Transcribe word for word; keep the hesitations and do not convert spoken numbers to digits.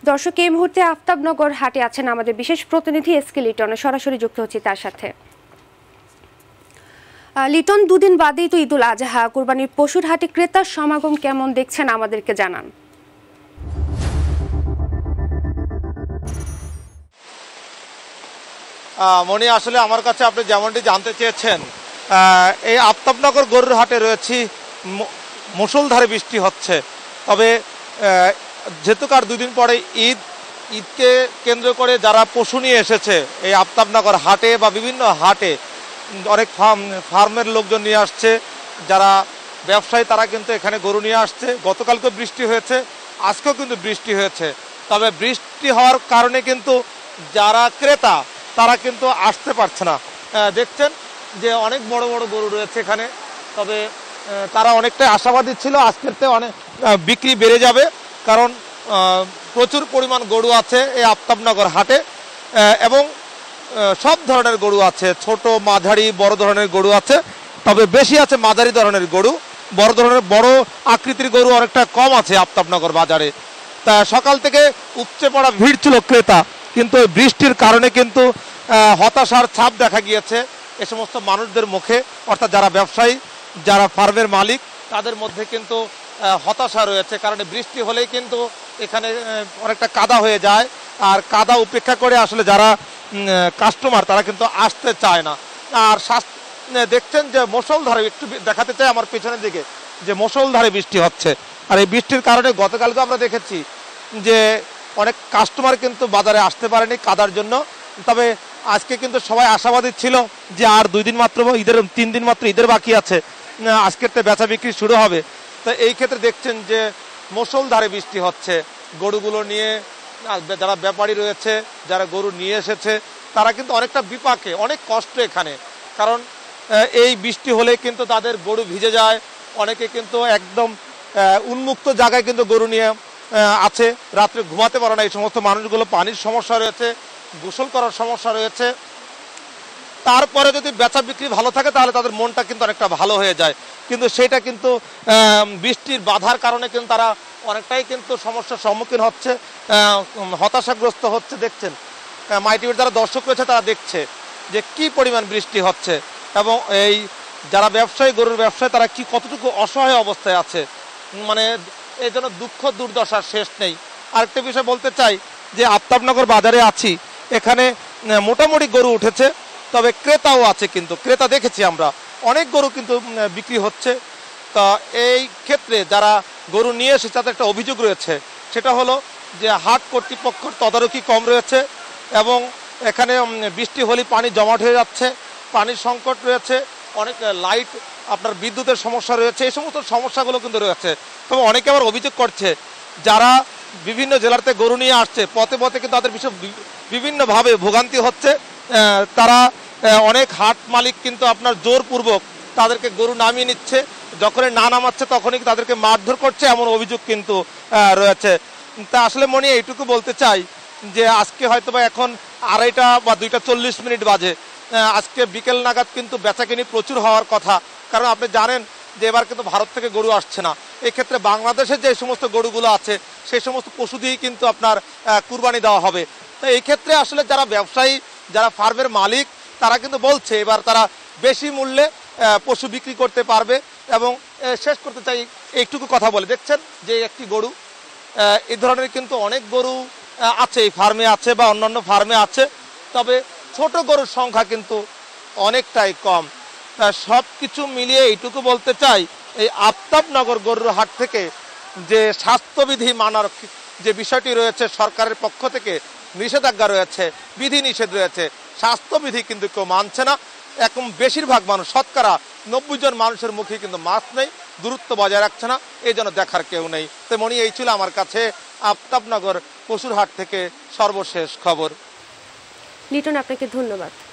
দর্শক, এই মুহূর্তে আফতাবনগর হাটে আছেন আমাদের বিশেষ প্রতিনিধি এস কে লিটন। সরাসরি যুক্ত হচ্ছে তার সাথে। লিটন, দুদিন বাদেই তো ঈদুল আজহা, কুরবানির পশুর হাটে ক্রেতার সমাগম কেমন দেখছেন আমাদেরকে জানান। মনি, আসলে আমার কাছে আপনি যেমনটি জানতে চেয়েছেন, এই আফতাবনগর গরুর হাটে রয়েছি, মুষলধারে বৃষ্টি হচ্ছে। তবে যেহেতু কার দুদিন পরে ঈদ, ঈদকে কেন্দ্র করে যারা পশু নিয়ে এসেছে এই আফতাবনগর হাটে বা বিভিন্ন হাটে, অনেক ফার্ম ফার্মের লোকজন নিয়ে আসছে, যারা ব্যবসায়ী তারা কিন্তু এখানে গরু নিয়ে আসছে। গতকালকে বৃষ্টি হয়েছে, আজকেও কিন্তু বৃষ্টি হয়েছে। তবে বৃষ্টি হওয়ার কারণে কিন্তু যারা ক্রেতা তারা কিন্তু আসতে পারছে না। দেখছেন যে অনেক বড় বড় গরু রয়েছে এখানে। তবে তারা অনেকটাই আশাবাদী ছিল আজকেরতে অনেক বিক্রি বেড়ে যাবে, কারণ প্রচুর পরিমাণ গরু আছে এই আফতাবনগর হাটে এবং সব ধরনের গরু আছে, ছোট মাঝারি বড় ধরনের গরু আছে। তবে বেশি আছে মাঝারি ধরনের গরু, বড় ধরনের বড় আকৃতির গরু অনেকটা কম আছে আফতাবনগর বাজারে। তা সকাল থেকে উপচে পড়া ভিড় ছিল ক্রেতা, কিন্তু বৃষ্টির কারণে কিন্তু হতাশার ছাপ দেখা গিয়েছে এ সমস্ত মানুষদের মুখে, অর্থাৎ যারা ব্যবসায়ী, যারা ফার্মের মালিক, তাদের মধ্যে কিন্তু হতাশা রয়েছে। কারণ বৃষ্টি হলেই কিন্তু এখানে অনেকটা কাদা হয়ে যায়, আর কাদা উপেক্ষা করে আসলে যারা কাস্টমার তারা কিন্তু আসতে চায় না। আর দেখছেন যে মুষলধারে, একটু দেখাতে চাই আমার পেছনের দিকে, যে মুষলধারে বৃষ্টি হচ্ছে। আর এই বৃষ্টির কারণে গতকালকে আমরা দেখেছি যে অনেক কাস্টমার কিন্তু বাজারে আসতে পারেনি কাদার জন্য। তবে আজকে কিন্তু সবাই আশাবাদী ছিল যে আর দুই দিন মাত্র ঈদের, তিন দিন মাত্র ঈদের বাকি আছে, আজকের তো বেচা বিক্রি শুরু হবে। তো এই ক্ষেত্রে দেখছেন যে মুষলধারে বৃষ্টি হচ্ছে। গরুগুলো নিয়ে যারা ব্যাপারী রয়েছে, যারা গরু নিয়ে এসেছে, তারা কিন্তু অনেকটা বিপাকে, অনেক কষ্ট এখানে। কারণ এই বৃষ্টি হলে কিন্তু তাদের গরু ভিজে যায়, অনেকে কিন্তু একদম উন্মুক্ত জায়গায় কিন্তু গরু নিয়ে আছে, রাত্রে ঘুমাতে পারে না। এই সমস্ত মানুষগুলো পানির সমস্যা রয়েছে, গোসল করার সমস্যা রয়েছে। তারপরে যদি বেচা বিক্রি ভালো থাকে তাহলে তাদের মনটা কিন্তু অনেকটা ভালো হয়ে যায়, কিন্তু সেটা কিন্তু বৃষ্টির বাধার কারণে কিন্তু তারা অনেকটাই কিন্তু সমস্যার সম্মুখীন হচ্ছে, হতাশাগ্রস্ত হচ্ছে। দেখছেন মাই টিভির যারা দর্শক রয়েছে তারা দেখছে যে কি পরিমাণ বৃষ্টি হচ্ছে এবং এই যারা ব্যবসায়ী, গরুর ব্যবসায়ী, তারা কি কতটুকু অসহায় অবস্থায় আছে, মানে এই জন্য দুঃখ দুর্দশার শেষ নেই। আরেকটা বিষয় বলতে চাই যে আফতাবনগর বাজারে আছি, এখানে মোটামুটি গরু উঠেছে, তবে ক্রেতাও আছে, কিন্তু ক্রেতা দেখেছি আমরা অনেক গরু কিন্তু বিক্রি হচ্ছে। তা এই ক্ষেত্রে যারা গরু নিয়ে এসেছে তাদের একটা অভিযোগ রয়েছে, সেটা হলো যে হাট কর্তৃপক্ষের তদারকি কম রয়েছে এবং এখানে বৃষ্টি হলে পানি জমাট হয়ে যাচ্ছে, পানির সংকট রয়েছে, অনেক লাইট, আপনার বিদ্যুতের সমস্যা রয়েছে, এই সমস্ত সমস্যাগুলো কিন্তু রয়েছে। তবে অনেকে আবার অভিযোগ করছে যারা বিভিন্ন জেলাতে গরু নিয়ে আসছে, পথে পথে কিন্তু তাদের বিষয় বিভিন্নভাবে ভোগান্তি হচ্ছে। তারা অনেক হাট মালিক কিন্তু আপনার জোরপূর্বক তাদেরকে গরু নামিয়ে নিচ্ছে, যখনই না নামাচ্ছে তখনই তাদেরকে মারধর করছে, এমন অভিযোগ কিন্তু রয়েছে। তা আসলে মনে এইটুকু বলতে চাই যে আজকে হয়তো বা এখন আড়াইটা বা দুইটা চল্লিশ মিনিট বাজে, আজকে বিকেল নাগাদ কিন্তু বেচাকিনি প্রচুর হওয়ার কথা। কারণ আপনি জানেন যে এবার কিন্তু ভারত থেকে গরু আসছে না, এক্ষেত্রে বাংলাদেশের যে সমস্ত গরুগুলো আছে সেই সমস্ত পশু দিয়েই কিন্তু আপনার কুরবানি দেওয়া হবে। তো এই ক্ষেত্রে আসলে যারা ব্যবসায়ী, যারা ফার্মের মালিক, তারা কিন্তু বলছে এবার তারা বেশি মূল্যে পশু বিক্রি করতে পারবে। এবং শেষ করতে চাই একটুকু কথা বলে, দেখছেন যে একটি গরু, এই ধরনের কিন্তু অনেক গরু আছে এই ফার্মে আছে বা অন্যান্য ফার্মে আছে, তবে ছোট গরুর সংখ্যা কিন্তু অনেকটাই কম। সব কিছু মিলিয়ে এইটুকু বলতে চাই, এই আফতাবনগর গরুর হাট থেকে যে স্বাস্থ্যবিধি মানার যে বিষয়টি রয়েছে, সরকারের পক্ষ থেকে নিষেধাজ্ঞা রয়েছে, বিধি নিষেধ রয়েছে, স্বাস্থ্যবিধি কিন্তু কেউ মানছে না। এখন বেশিরভাগ মানুষ, শতকরা নব্বই জন মানুষের মুখে কিন্তু মাস্ক নেই, দূরত্ব বজায় রাখছে না, এই জন্য দেখার কেউ নেই। তো মনি, এই ছিল আমার কাছে আফতাবনগর পশুর হাট থেকে সর্বশেষ খবর। লিটন, আপনাকে ধন্যবাদ।